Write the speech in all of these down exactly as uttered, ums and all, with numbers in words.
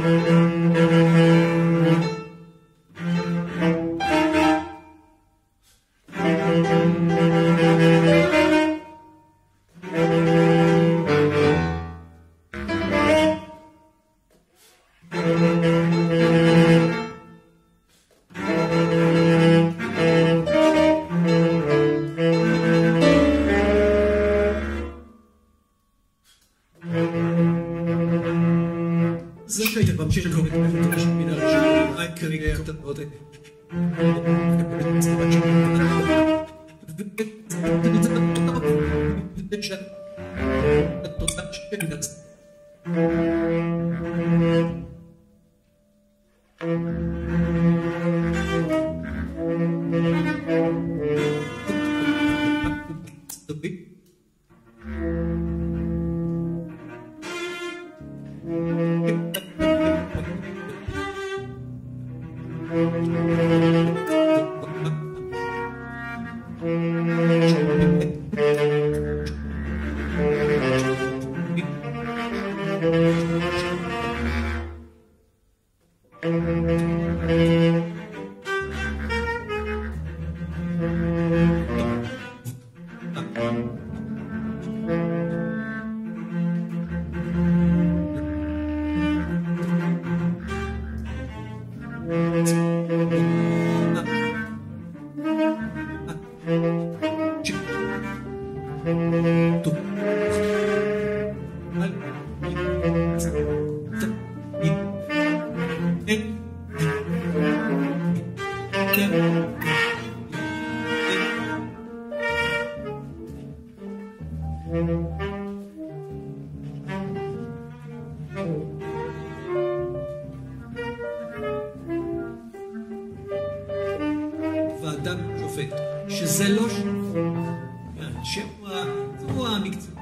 זה שהיית ממשיך לקרוא את המפתח של מינה ראשונה, היי כרגע את עוד ואדם שופט, שזה לא שהוא המקצוע.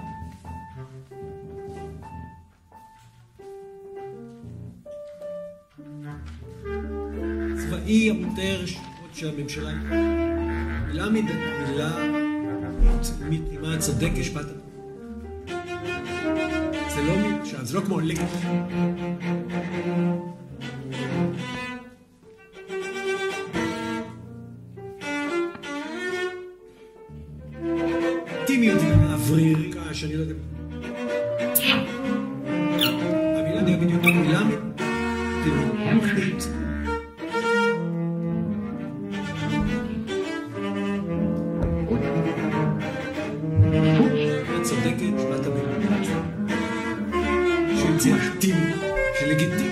צבאי המותר שמות שהממשלה מילה מילה מילה צודק השפעת זה לא מילה, זה לא כמו לקח טימיות אווריריקה שאני לא יודע המילה נהיה בדיוק מילה טימיות צודקת, שפעת המילה שהמציאה טימי, שלגיטימי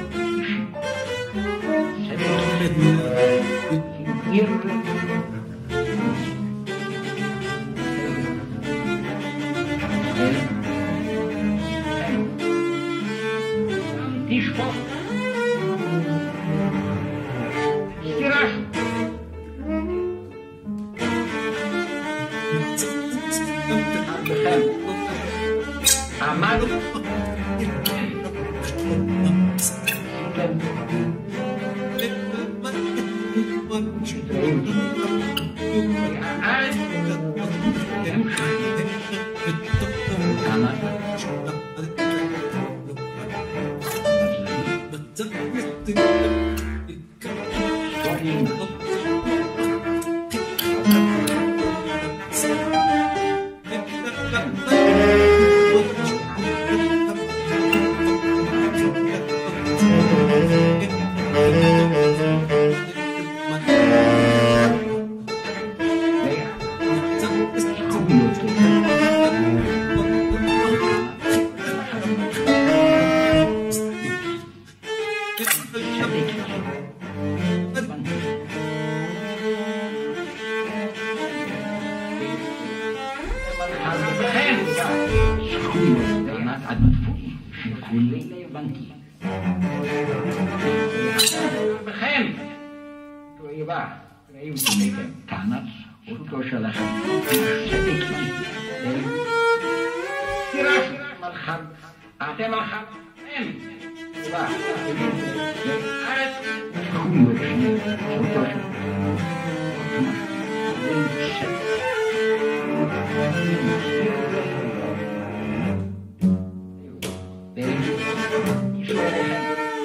באמת מילה תשפוך סתירה עמכם עמד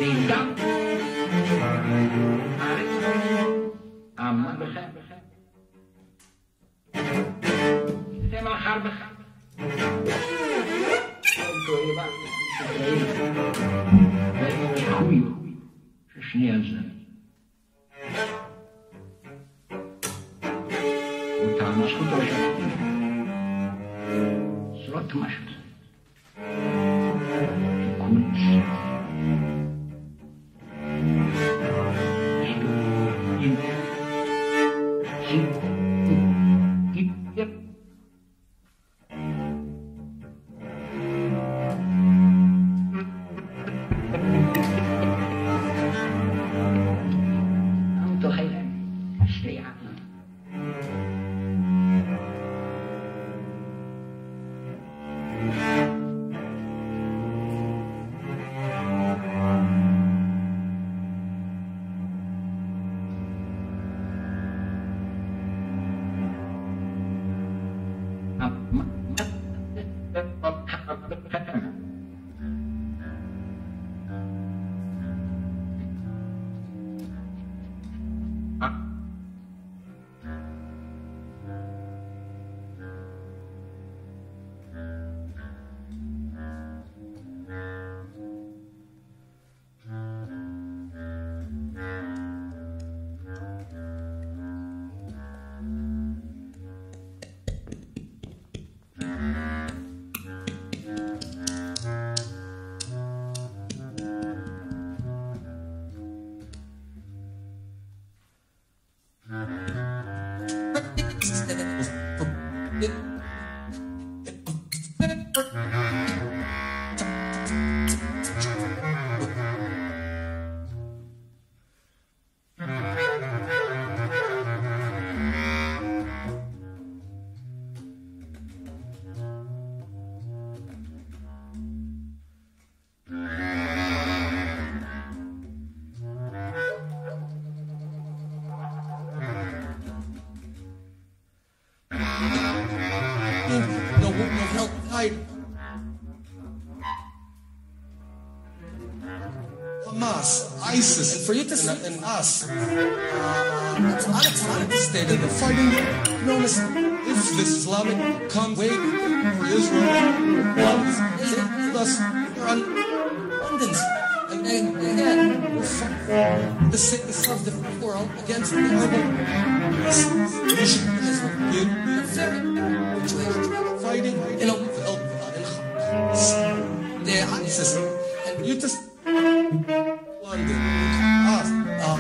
بالضبط عارف أما بخير سمع خربخ قلتوا إيه بقى يا أخوي شنو يلزم وأنت عم تسكت ولا شو؟ صرت مشت كل No, no help, hide. Hamas, ISIS, and for you to see in us, uh, it's unexpected state of the fighting, known as if this Islamic come wave for Israel, ones, thus, they're on abundance. And then, again, the sickness of the world against the urban nation of Israel. You, very fighting in a the ISIS and you just London us uh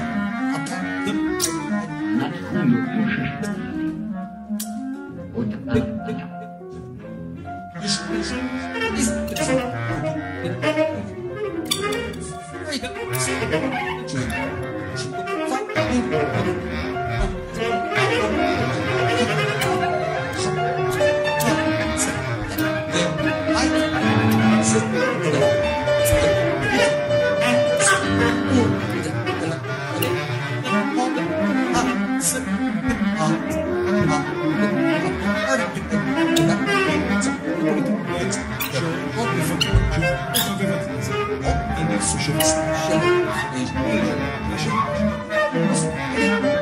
Shit.